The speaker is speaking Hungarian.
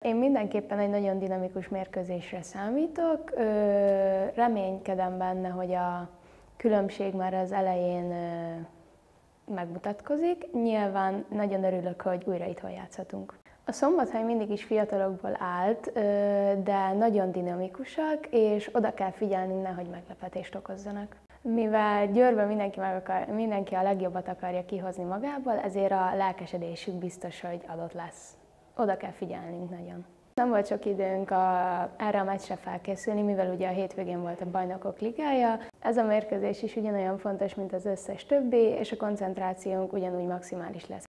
Én mindenképpen egy nagyon dinamikus mérkőzésre számítok. Reménykedem benne, hogy a különbség már az elején megmutatkozik. Nyilván nagyon örülök, hogy újra itthon játszhatunk. A Szombathely mindig is fiatalokból állt, de nagyon dinamikusak, és oda kell figyelni, nehogy meglepetést okozzanak. Mivel Győrben mindenki a legjobbat akarja kihozni magából, ezért a lelkesedésük biztos, hogy adott lesz. Oda kell figyelnünk nagyon. Nem volt sok időnk erre a meccsre felkészülni, mivel ugye a hétvégén volt a Bajnokok Ligája. Ez a mérkőzés is ugyanolyan fontos, mint az összes többi, és a koncentrációnk ugyanúgy maximális lesz.